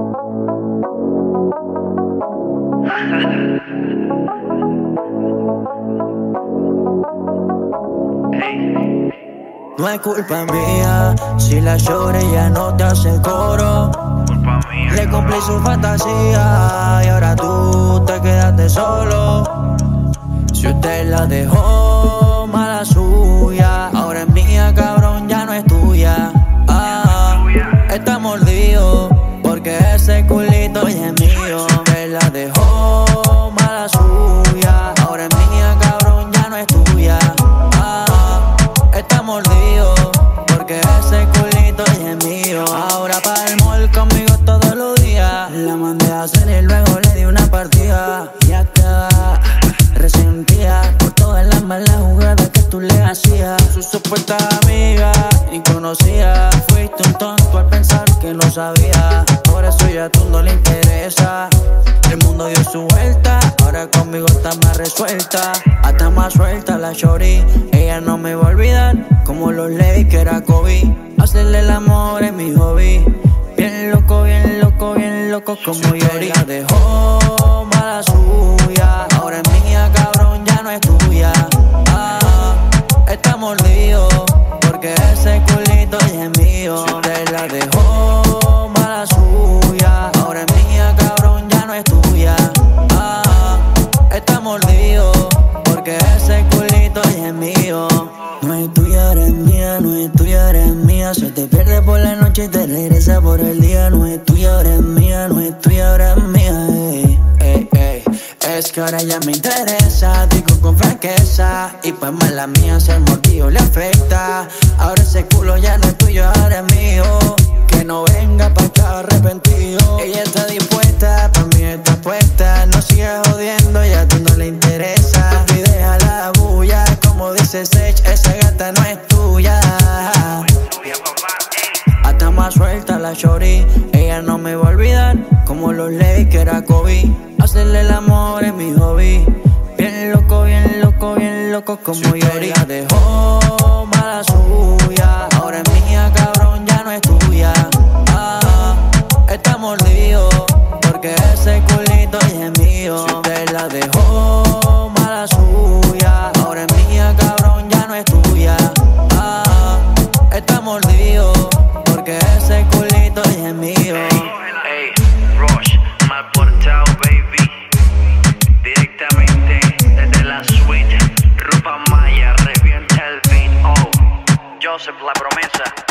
No es culpa mía si la lloré ya no te hace coro. Culpa mía. Le cumplí su fantasía y ahora tú te quedaste solo. Si usted la dejó, mala suya. Ahora es mía, cabrón, ya no es tuya. Está mordido porque ese culito ya es mío. Si usted la dejó, mala suya. Ahora es mía, cabrón, ya no es tuya. Está mordido porque ese culito ya es mío. Ahora para el mall conmigo todos los días. La mandé a hacer y luego le di una partida. Ya está resentida por todas las malas jugadas que tú le hacías. Su supuesta amiga y conocida. Fuiste un tonto al pensar que no sabía. Por eso ya tú no le interesa. El mundo dio su vuelta, ahora conmigo está más resuelta. Hasta más suelta la shorty. Ella no me va a olvidar, como los Lakers que era Kobe. Hacerle el amor es mi hobby. Bien loco, bien loco, bien loco como Yori. La dejó, mala suya. Ahora es mía, cabrón, ya no es tuya. Está mordido porque ese culito ya es mío. Te la dejó, mala suya. Ahora es mía, cabrón, ya no es tuya. Está mordido porque ese culito ya es mío. No es tuya, eres mía, no es tuya, eres mía. Se te pierde por la noche y te regresa por el día. No es tuya, eres mía, no es tuya, eres mía. Es que ahora ya me interesa, digo con franqueza. Y pues mala mía, ser mordido le afecta. Ahora ese culo ya no es tuyo, ahora es mío. Que no venga pa' acá arrepentido. Ella está dispuesta, pa' mí está puesta. No sigas jodiendo, ya tú no le interesa. Y deja la bulla, como dice Sech, esa gata no es tuya. Hasta más suelta la shorty. Ella no me va a olvidar, como los Lakers que era Kobe. Hacerle el amor es mi hobby. Bien loco, bien loco, bien loco como Yori. La dejó, mala suya. Ahora es mía, cabrón, ya no es tuya. Está mordido porque ese culito ya es mío. Si usted la dejó, mala suya. Ahora es mía, cabrón, ya no es tuya. Está mordido porque ese culito ya es mío. Hey, Rush, mal portado, baby. Directamente desde la suite. Rupa Maya, revienta el beat. Oh, Joseph, la promesa.